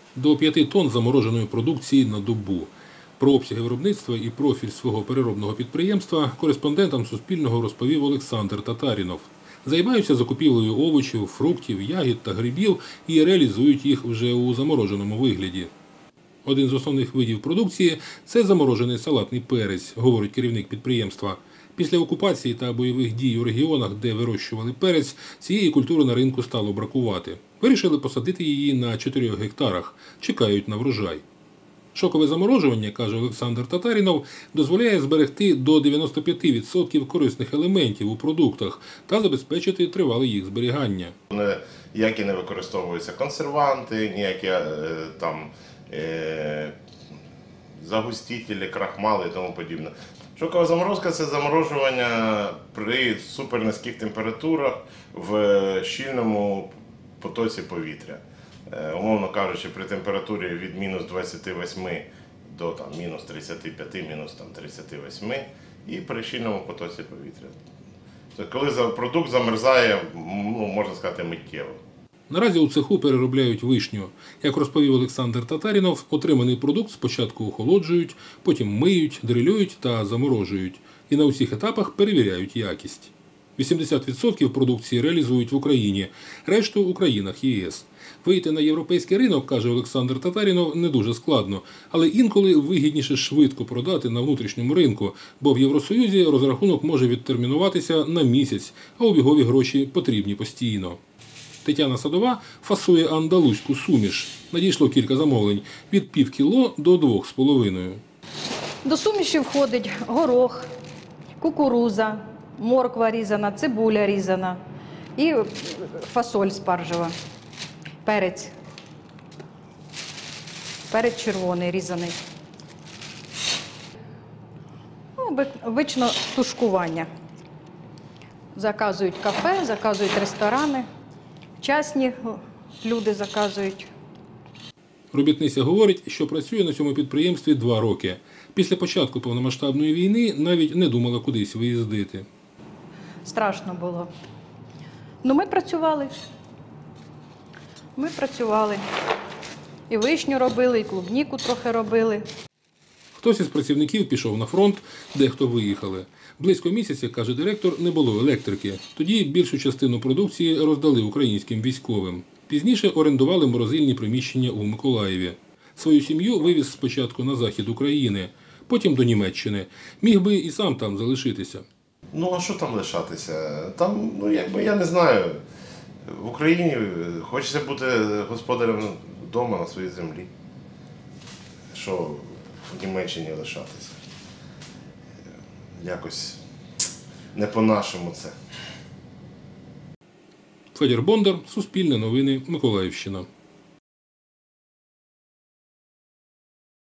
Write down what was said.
до 5 тонн замороженої продукції на добу. Про обсяги виробництва і профіль свого переробного підприємства кореспондентам Суспільного розповів Олександр Татарінов. Займаються закупівлею овочів, фруктів, ягід та грибів і реалізують їх вже у замороженому вигляді. Один з основних видів продукції – це заморожений салатний перець, говорить керівник підприємства. Після окупації та бойових дій у регіонах, де вирощували перець, цієї культури на ринку стало бракувати. Вирішили посадити її на 4 гектарах, чекають на врожай. Шокове заморожування, каже Олександр Татарінов, дозволяє зберегти до 95% корисних елементів у продуктах та забезпечити тривале їх зберігання. Ніякі не використовуються консерванти, ніякі загустителі, крахмали і тому подібне. Шокова заморозка – це заморожування при супернизьких температурах в щільному потоці повітря. Умовно кажучи, при температурі від мінус 28 до мінус 35, мінус 38 і при щільному потоці повітря. Тобто, коли продукт замерзає, можна сказати, миттєво. Наразі у цеху переробляють вишню. Як розповів Олександр Татарінов, отриманий продукт спочатку охолоджують, потім миють, дрилюють та заморожують. І на усіх етапах перевіряють якість. 80% продукції реалізують в Україні, решту – у країнах ЄС. Вийти на європейський ринок, каже Олександр Татарінов, не дуже складно, але інколи вигідніше швидко продати на внутрішньому ринку, бо в Євросоюзі розрахунок може відтермінуватися на місяць, а обігові гроші потрібні постійно. Тетяна Садова фасує андалузьку суміш. Надійшло кілька замовлень – від пів кіло до 2,5. До суміші входить горох, кукурудза, морква різана, цибуля різана і фасоль спаржева, перець. Перець червоний різаний. Обично тушкування. Заказують кафе, заказують ресторани. Частні люди заказують. Робітниця говорить, що працює на цьому підприємстві 2 роки. Після початку повномасштабної війни навіть не думала кудись виїздити. Страшно було. Ми працювали. І вишню робили, і клубніку трохи робили. Хтось із працівників пішов на фронт, дехто виїхали. Близько місяця, каже директор, не було електрики. Тоді більшу частину продукції роздали українським військовим. Пізніше орендували морозильні приміщення у Миколаєві. Свою сім'ю вивіз спочатку на захід України, потім до Німеччини. Міг би і сам там залишитися. А що там лишатися? Там, я не знаю. В Україні хочеться бути господарем вдома на своїй землі. Що в Німеччині лишатися? Якось не по-нашому це. Федір Бондар, Суспільне новини, Миколаївщина.